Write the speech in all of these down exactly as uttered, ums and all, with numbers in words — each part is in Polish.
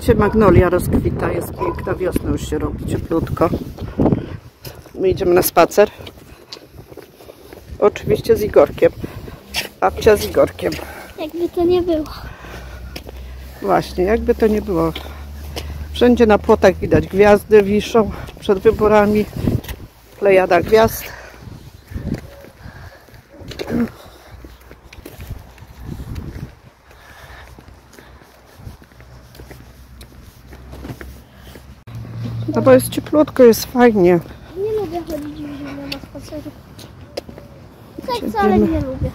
Zobaczcie, magnolia rozkwita, jest piękna, wiosna już się robi, cieplutko. My idziemy na spacer. Oczywiście z Igorkiem. Babcia z Igorkiem. Jakby to nie było. Właśnie, jakby to nie było. Wszędzie na płotach widać gwiazdy, wiszą przed wyborami. Plejada gwiazd. No bo jest cieplutko, jest fajnie. Nie lubię chodzić w zimę na spaceru. Tak wcale nie lubię.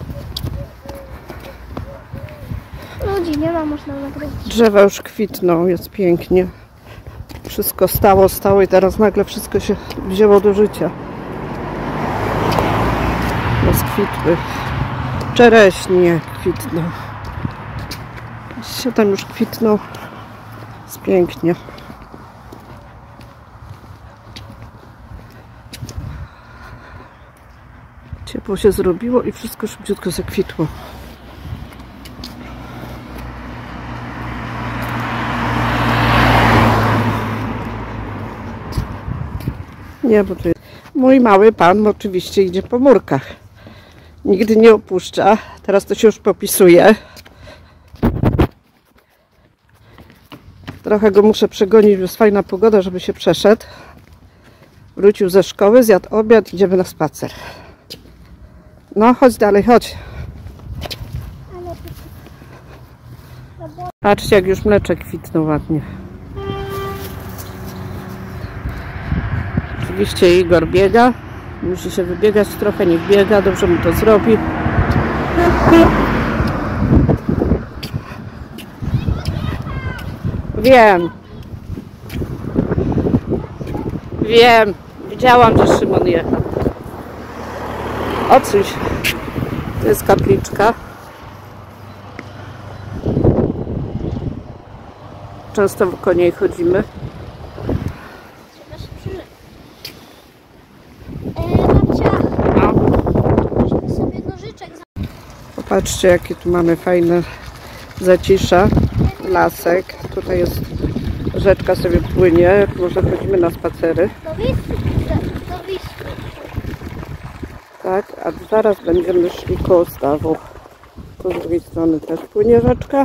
Ludzi nie ma, można nagrać. Drzewa już kwitną, jest pięknie. Wszystko stało, stało i teraz nagle wszystko się wzięło do życia. Rozkwitły. Czereśnie kwitną. Się tam już kwitną. Jest pięknie. Ciepło się zrobiło i wszystko szybciutko zakwitło. Nie, bo to jest... Mój mały pan oczywiście idzie po murkach. Nigdy nie opuszcza. Teraz to się już popisuje. Trochę go muszę przegonić, bo jest fajna pogoda, żeby się przeszedł. Wrócił ze szkoły, zjadł obiad, idziemy na spacer. No, chodź dalej, chodź. Patrzcie, jak już mleczek kwitną ładnie. Oczywiście Igor biega. Musi się wybiegać trochę, niech biega, dobrze mu to zrobi. Wiem. Wiem. Widziałam, że Szymon jechał. Odsuń się. To jest kapliczka. Często wokół niej chodzimy. No. Popatrzcie, jakie tu mamy fajne zacisza. Lasek. Tutaj jest rzeczka, sobie płynie. Może chodzimy na spacery. Do Wisły. Do Wisły. Tak, a zaraz będziemy szli koło stawu. Po drugiej strony też płynie rzeczka.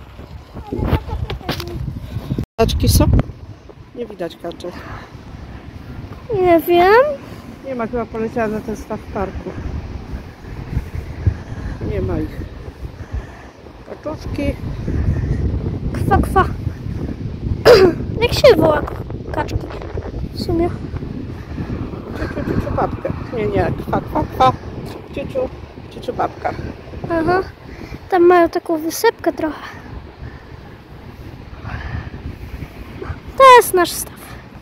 Kaczki są? Nie widać kaczek. Nie wiem. Nie ma, chyba poleciała na ten staw w parku. Nie ma ich. Kaczuszki. Kwa, kwa. Jak się woła kaczki? W sumie. Ciuciu, ciuciu, babka. Nie, nie. Kwa, kwa, kwa. Ciuciu, ciuciu, babka. Aha. Tam mają taką wysepkę trochę. To jest nasz staw.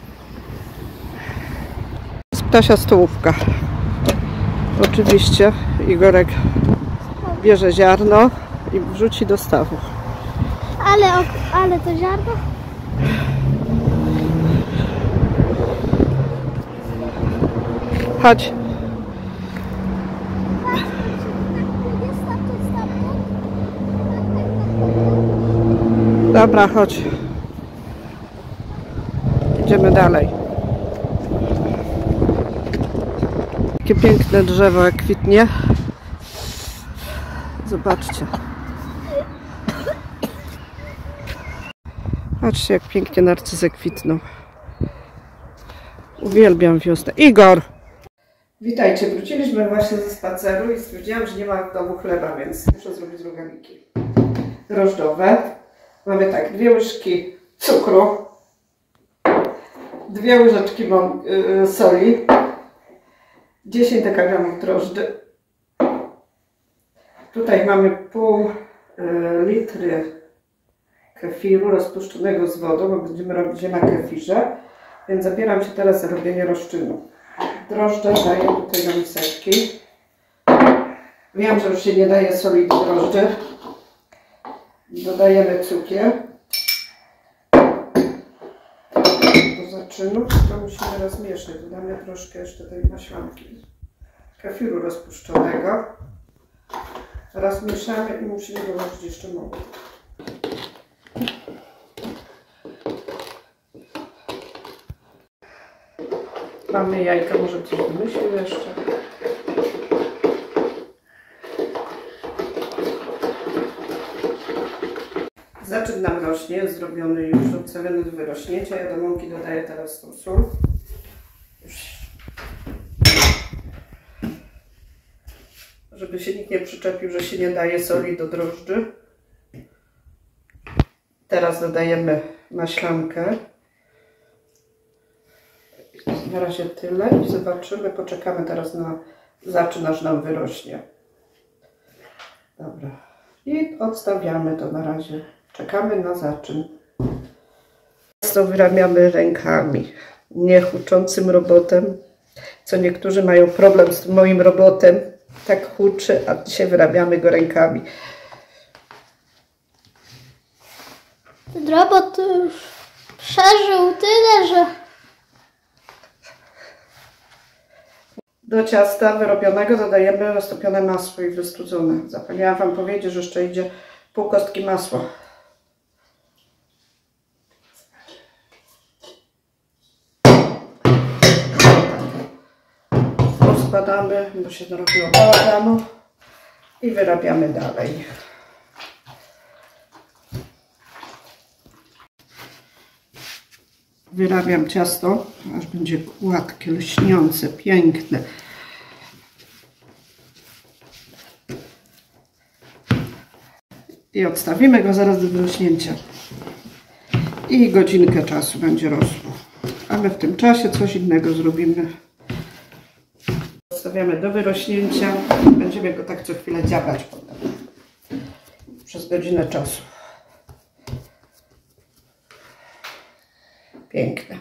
Jest ptasia stołówka. Oczywiście Igorek bierze ziarno i wrzuci do stawu. Ale, ale to ziarno? Chodź. Dobra, chodź. Idziemy dalej. Jakie piękne drzewo, jak kwitnie. Zobaczcie. Patrzcie, jak pięknie narcyzy kwitną. Uwielbiam wiosnę. Igor! Witajcie, wróciliśmy właśnie ze spaceru i stwierdziłam, że nie ma w domu chleba, więc muszę zrobić rogaliki drożdżowe. Mamy tak, dwie łyżki cukru, dwie łyżeczki mam, yy, soli, dziesięć dekagramów drożdży. Tutaj mamy pół yy, litry kefiru rozpuszczonego z wodą, bo będziemy robić je na kefirze, więc zabieram się teraz za robienie rozczynu. Drożdże daję tutaj do miseczki. Wiem, że już się nie daje soli do drożdży. Dodajemy cukier do zaczynu. To musimy rozmieszać. Dodamy troszkę jeszcze tej maślanki kefiru rozpuszczonego. Rozmieszamy i musimy dołożyć jeszcze mąkę. Mamy jajka, może coś wymyślił jeszcze. Zaczyn nam rośnie, jest zrobiony już, odstawiony do wyrośnięcia. Ja do mąki dodaję teraz tą sól. Żeby się nikt nie przyczepił, że się nie daje soli do drożdży. Teraz dodajemy maślankę. Na razie tyle i zobaczymy, poczekamy teraz na zaczyn, aż nam wyrośnie. Dobra. I odstawiamy to na razie. Czekamy na zaczyn. To wyrabiamy rękami, nie huczącym robotem, co niektórzy mają problem z moim robotem. Tak huczy, a dzisiaj wyrabiamy go rękami. Ten robot już przeżył tyle, że... Do ciasta wyrobionego dodajemy roztopione masło i wystudzone. Zapomniałam Wam powiedzieć, że jeszcze idzie pół kostki masła. Rozkładamy, bo się narobiło bałaganu i wyrabiamy dalej. Wyrabiam ciasto, aż będzie gładkie, lśniące, piękne. I odstawimy go zaraz do wyrośnięcia. I godzinkę czasu będzie rosło. A my w tym czasie coś innego zrobimy. Odstawiamy do wyrośnięcia. Będziemy go tak co chwilę dziabać potem. Przez godzinę czasu. Piękne.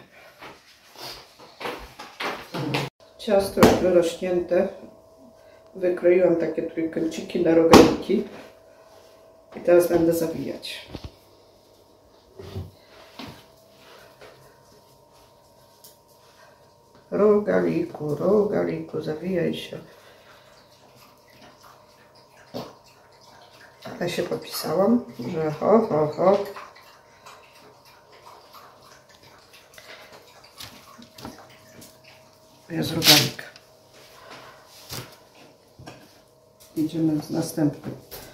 Ciasto już wyrośnięte. Wykroiłam takie trójkąciki na rogaliki. I teraz będę zawijać. Rogaliku, rogaliku, zawijaj się. Ale się popisałam, że ho, ho, ho. Jest rogalik. Idziemy z następnym.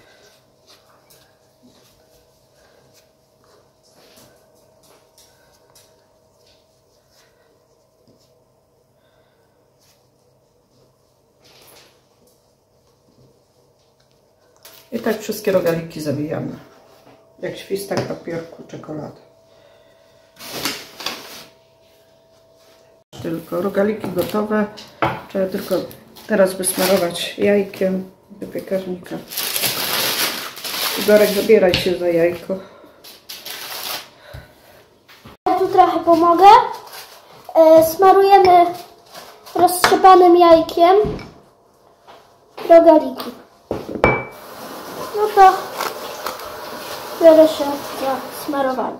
I tak wszystkie rogaliki zawijamy. Jak świstak papierku czekolady. Tylko rogaliki gotowe. Trzeba tylko teraz wysmarować jajkiem do piekarnika. Igorek, zabieraj się za jajko. Ja tu trochę pomogę. E, smarujemy roztrzepanym jajkiem rogaliki. No to biorę się za smarowanie.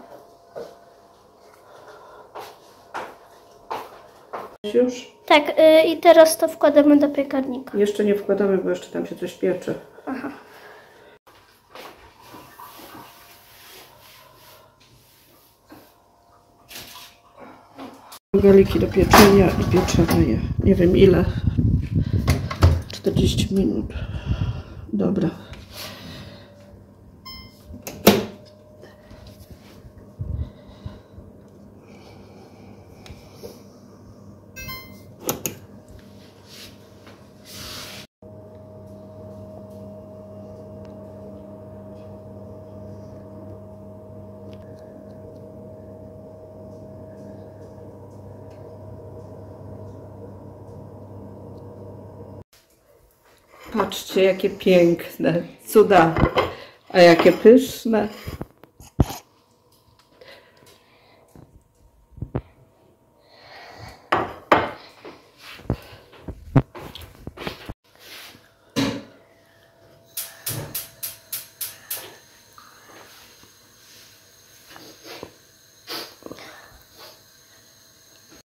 Już? Tak, y, i teraz to wkładamy do piekarnika. Jeszcze nie wkładamy, bo jeszcze tam się coś piecze. Aha. Rogaliki do pieczenia i pieczemy je. Nie wiem ile. czterdzieści minut. Dobra. Patrzcie, jakie piękne, cuda, a jakie pyszne.